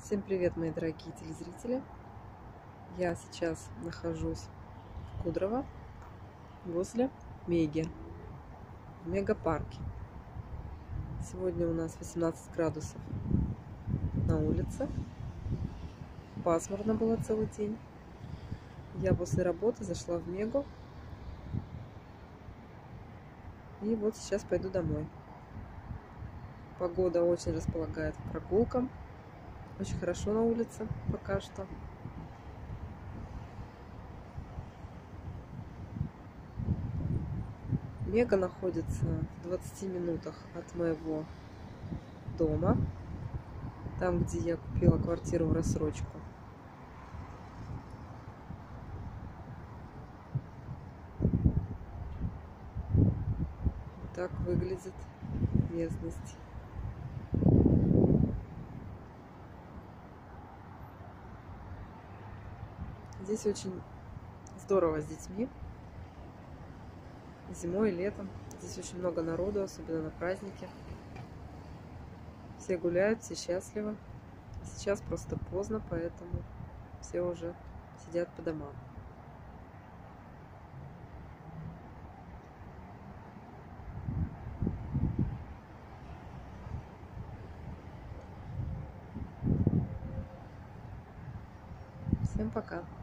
Всем привет, мои дорогие телезрители! Я сейчас нахожусь в Кудрово возле Меги, в мегапарке. Сегодня у нас 18 градусов на улице. Пасмурно было целый день. Я после работы зашла в Мегу. И вот сейчас пойду домой. Погода очень располагает к прогулкам. Очень хорошо на улице пока что. Мега находится в 20 минутах от моего дома, там, где я купила квартиру в рассрочку. Вот так выглядит местность. Здесь очень здорово с детьми. Зимой и летом. Здесь очень много народу, особенно на праздники. Все гуляют, все счастливы. Сейчас просто поздно, поэтому все уже сидят по домам. Всем пока!